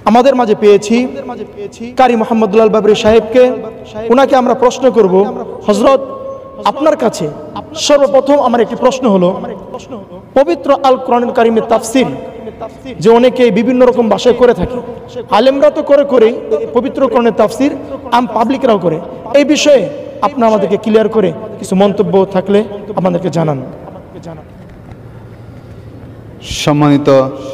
আমাদের মাঝে পেয়েছি কারি মোহাম্মদুল বাবরি সাহেবকে। ওনাকে আমরা প্রশ্ন করব, হযরত আপনার কাছে সর্বপ্রথম আমার একটি প্রশ্ন হলো, পবিত্র আল কোরআনুল কারীমের তাফসীর যে অনেকে বিভিন্ন রকম ভাষায় করে থাকে, আলেমরা তো করেই পবিত্র কোরআনের তাফসীর আম পাবলিকরাও করে, এই বিষয়ে আপনি আমাদেরকে ক্লিয়ার করে কিছু মন্তব্য থাকলে আমাদেরকে জানান। সম্মানিত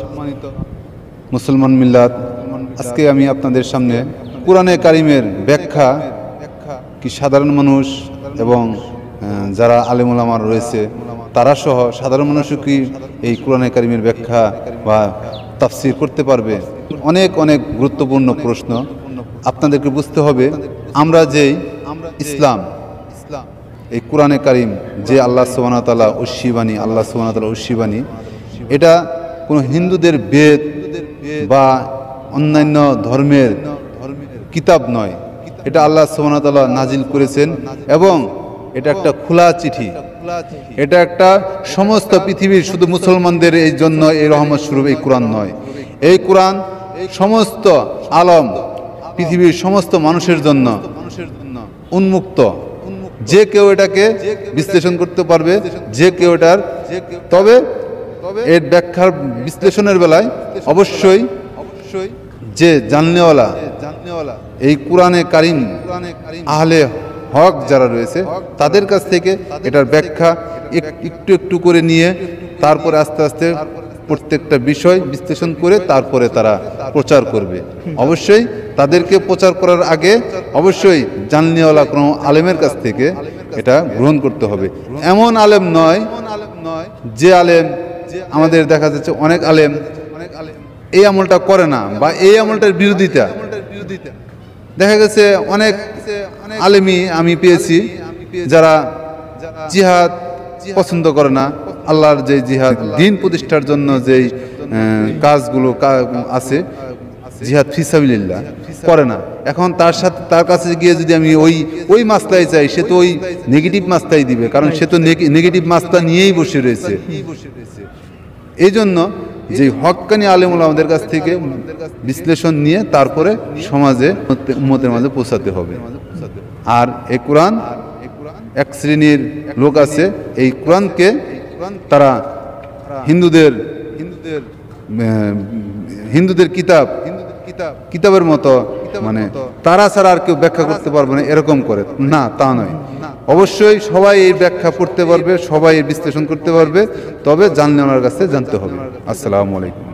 মুসলমান মিল্লাত, আজকে আমি আপনাদের সামনে কোরআনে কারিমের ব্যাখ্যা কি সাধারণ মানুষ এবং যারা আলেম ওলামা রয়েছে তারা সহ সাধারণ মানুষও কি এই কোরআনে কারিমের ব্যাখ্যা বা তাফসীর করতে পারবে? অনেক অনেক গুরুত্বপূর্ণ প্রশ্ন। আপনাদেরকে বুঝতে হবে, আমরা যেই ইসলাম, এই কোরআনে কারিম যে আল্লাহ সুবহানাহু ওয়া তাআলা ঐশীবাণী, আল্লাহ সুবহানাহু ওয়া তাআলা ঐশীবাণী, এটা কোনো হিন্দুদের বেদ বা অন্যান্য ধর্মের কিতাব নয়। এটা আল্লাহ সুবহানাহু ওয়া তাআলা নাজিল করেছেন এবং এটা একটা খোলা চিঠি। এটা একটা সমস্ত পৃথিবীর শুধু মুসলমানদের এই জন্য এই রহমত স্বরূপ এই কোরআন নয়। এই কোরআন সমস্ত আলম পৃথিবীর সমস্ত মানুষের জন্য উন্মুক্ত। যে কেউ এটাকে বিশ্লেষণ করতে পারবে, যে কেউ এটার, তবে এর ব্যাখ্যার বিশ্লেষণের বেলায় অবশ্যই যে জাননেওয়ালা, এই কোরআনে কারিম আহলে হক যারা রয়েছে তাদের কাছ থেকে এটার ব্যাখ্যা একটু একটু করে নিয়ে তারপরে আস্তে আস্তে প্রত্যেকটা বিষয় বিশ্লেষণ করে তারপরে তারা প্রচার করবে। অবশ্যই তাদেরকে প্রচার করার আগে অবশ্যই জাননেওয়ালা কোনো আলেমের কাছ থেকে এটা গ্রহণ করতে হবে। এমন আলেম নয় যে আলেম, আমাদের দেখা যাচ্ছে অনেক আলেম এই আমলটা করে না বা এই আমলটার বিরোধিতা। দেখা গেছে অনেক আলেমই আমি পেয়েছি যারা জিহাদ পছন্দ করে না, আল্লাহর যে জিহাদ দ্বীন প্রতিষ্ঠার জন্য যেই কাজগুলো আছে, জিহাদ ফি সাবিলিল্লাহ করে না। এখন তার কাছে গিয়ে যদি আমি ওই মাসলাই চাই, সে তো ওই নেগেটিভ মাসলাই দিবে, কারণ সে তো নেগেটিভ মাসলা নিয়েই বসে রয়েছে। এই জন্য যে হক্কানি আলেম ওলামাদের কাছ থেকে বিশ্লেষণ নিয়ে তারপরে সমাজে উম্মতের মাঝে পৌঁছাতে হবে। আর এই কোরআন, এক শ্রেণীর লোক আছে এই কোরআনকে তারা হিন্দুদের কিতাবের মতো, মানে তারা ছাড়া আর কেউ ব্যাখ্যা করতে পারবে না এরকম করে না, তা নয়। অবশ্যই সবাই এই ব্যাখ্যা পড়তে পারবে, সবাই এর বিশ্লেষণ করতে পারবে, তবে জানলে ওনার কাছে জানতে হবে। আসসালামু আলাইকুম।